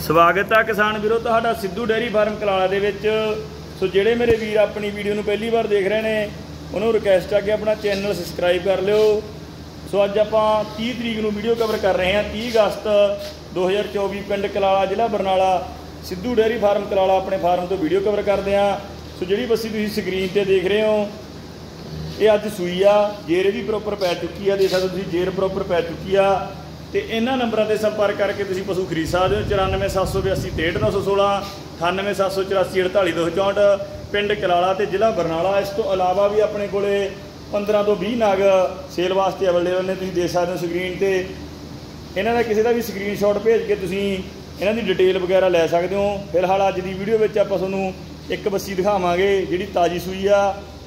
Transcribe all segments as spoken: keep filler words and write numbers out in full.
स्वागत है किसान वीरो तुहाडा सिद्धू डेयरी फार्म कलाला दे विच। सो जिहड़े मेरे वीर अपनी वीडियो नूं पहली बार देख रहे हैं उन्होंने रिक्वेस्ट है कि अपना चैनल सबसक्राइब कर लिओ। सो अज आपां तीस तरीक नूं वीडियो कवर कर रहे हैं, तीस अगस्त दो हज़ार चौबी, पिंड कलाला जिला बरनाला, सिद्धू डेयरी फार्म कलाला अपने फार्म तो वीडियो कवर करते हैं। सो जिहड़ी बस्सी तुसीं स्क्रीन पर देख रहे हो ये अज सूई आ, जेर भी प्रॉपर पै चुकी है, देख सकते हो जेर प्रॉपर पै चुकी आ। तो इन्होंने नंबरों से संपर्क करके तुसीं पशु खरीद सकते हो। चौरानवे सत्त सौ बयासी तेहठ नौ सौ सोलह, अठानवे सत्त सौ चौरासी अड़ताली दो सौ चौंठ, पिंड कलाला तो जिला बरनाला। इस तो अलावा भी अपने को पंद्रह तो बीस नाग सेल वास्ते अवेलेबल ने, तुसीं देख सकते हो स्क्रीन पर। इन्हों का किसी का भी स्क्रीन शॉट भेज के तुसीं इन्हों की डिटेल वगैरह लै सकते हो। फिलहाल अज की वीडियो में आपां तुहानूं एक बस्सी दिखावांगे जिहड़ी ताज़ी सूई आ।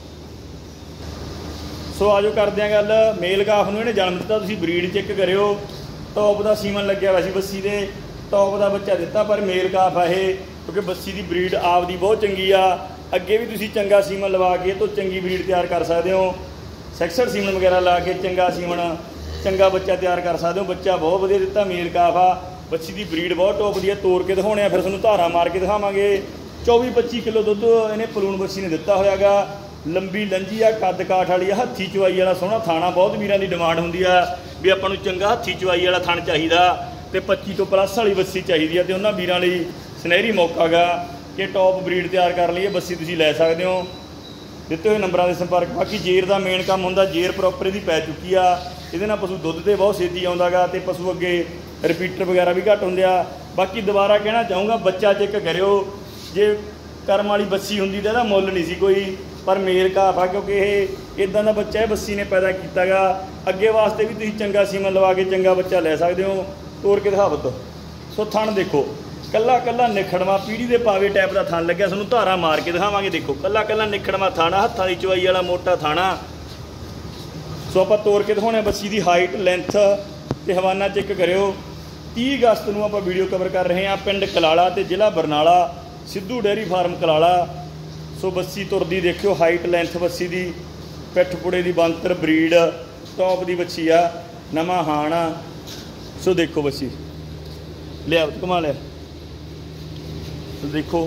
सो आजो करते हैं गल, मेल काफ नूं इहने जन्म दिता, तुसीं ब्रीड चेक करियो। टॉप का सीमन लग्या हुआ सी बस्सी दे, टॉप का बच्चा दिता पर मेल काफ है ये, क्योंकि बस्सी की ब्रीड आपदी बहुत चंगी आ। अगे भी तुसीं चंगा सीमन लवा के तो चंगी ब्रीड तैयार कर सकते हो। सैक्सड सीमन वगैरह ला के चंगा सीमन चंगा बच्चा तैयार कर सकते हो। बच्चा बहुत वधिया दिता, मेल काफ आ, बच्ची की ब्रीड बहुत टॉप दी है। तोड़ के दिखाने फिर तुहानूं धारा मार के दिखावांगे। चौबी पच्ची किलो दुध इन्हें पलून बस्सी ने दिता होया गा। लंबी लंजी आ, कद काठ वाली आ, हत्थी चवाई वाला सोहना थाना। बहुत वीरां दी डिमांड हुंदी आ भी आपां नूं चंगा हत्थी चवाई वाला थण चाहिदा ते पच्ची तो प्लस वाली बस्सी चाहिदी आ। ते उन्हां वीरां लई सुनहरी मौका गा कि टॉप ब्रीड तैयार कर लईए बस्सी तुसीं लै सकदे हो। दित्ते हुए नंबरां दे संपर्क। बाकी जेर दा मेन काम हुंदा, जेर प्रॉपर इहदी पै चुकी आ, इहदे नाल पशु दुੱਧ ते बहुत छेती आउंदा गा ते पशु अगे रिपीटर वगैरह भी घट हुंदे आ। बाकी दोबारा कहना चाहूँगा, बच्चा चेक करियो, जे करम वाली बस्सी हुंदी तां इहदा मुੱਲ नहीं सी कोई, पर मेल काफ आ क्योंकि ये इदां दा बच्चा है बस्सी ने पैदा किया गा। अगे वास्ते भी तुसीं चंगा सीमन लवा के चंगा बच्चा लै सकते हो। तोड़ के दिखा पुत्त। सो थण देखो, कल्ला कल्ला निखड़वा पीढ़ी के पावे टाइप का थण लग्या, तुहानूं धारा मार के दिखावांगे। देखो कल्ला कल्ला निखड़वा थाना, हत्थां दी चवाई वाला मोटा थाना। सो आपां तोड़ के दिखाउने बस्सी की हाइट लैंथ ते हवाना चेक करियो। तीस अगस्त नूं आपां वीडियो कवर कर रहे हैं, पिंड कलाला ते जिला Barnala, Sidhu dairy farm Kalala. So बस्सी तुरदी देखियो, हाइट लैंथ बस्सी की, पिठ पुड़े की बंतर ब्रीड टॉप की बच्ची आ, नवा हाण आ। सो देखो बस्सी लिया घुमा लिया, तो देखो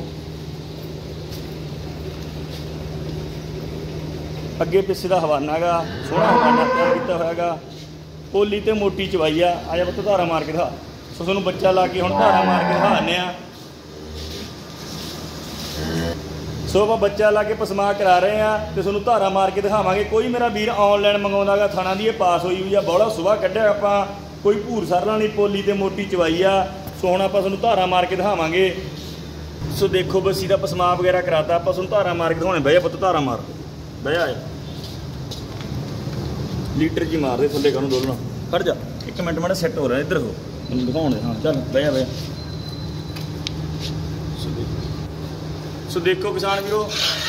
अगे पिछे का हवाना गा, सोहना हवाना तैयार किया होया गा। पोली तो मोटी चवाई आ। आजा पुत्त धारा मार के दिखा। सो तुहानूं बच्चा ला के हुण धारा मार के दिखाने आ। सो आप बच्चा ला के पसमा करा रहे हैं तो तुहानूं धारा मार के दिखावांगे। कोई मेरा वीर ऑनलाइन मंगाउंदा गा, थाना दी पास हुई हुई आ, बड़ा सुबह कढ़िया आपां, कोई भूर सरला नहीं, पोली ते मोटी चवाई आ। सो हुण आपां तुहानूं धारा मार के दिखावांगे। सो देखो बस्सी का पसमा वगैरह कराता, आपां तुहानूं धारा मार के दिखाउने। बह पुत्त धारा मार, बह आए लीटर जी मार दे थल्ले कानूं डोलना। खड़ जा एक मिनट, माड़ा सैट हो रहा, इधर हो मैनूं दिखाउण दे। हाँ चल बह बह। सो देखो किसान वीरो,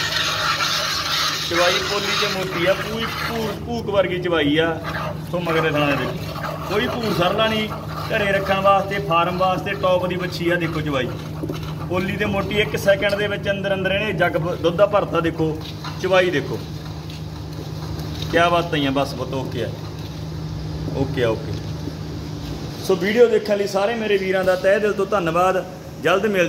चवाई पोली ते मोटी आ, पूरी भूक भूक वर्गी चवाई आ। सो मगर थाने देखो कोई भूर सरला नहीं, घरे रखने वास्ते फार्म वास्ते टॉप की बच्ची आ। देखो चवाई पोली ते मोटी, एक सैकेंड दे विच अंदर अंदर इहने जग दुध दा भरता। देखो चवाई देखो, क्या बात है। बस पुत्त ओके है, ओके है ओके। सो वीडियो देखने लई सारे मेरे वीरां दा तहे दिल तो धन्नवाद। जल्द मिल